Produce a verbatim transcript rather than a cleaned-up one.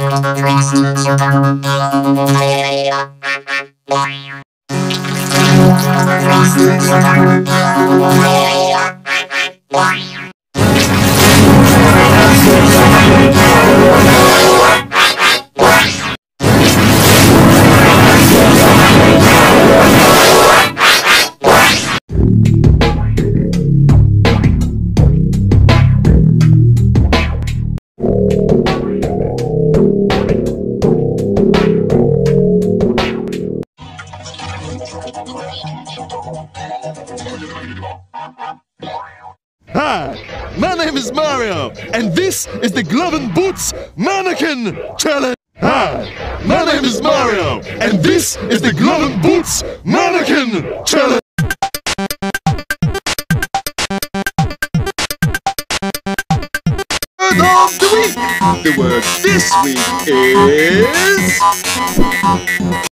Hi, my name is Mario, and this is the Glove and Boots Mannequin Challenge. Hi, my name is Mario, and this is the Glove and Boots Mannequin Challenge. Word of the week. The word this week is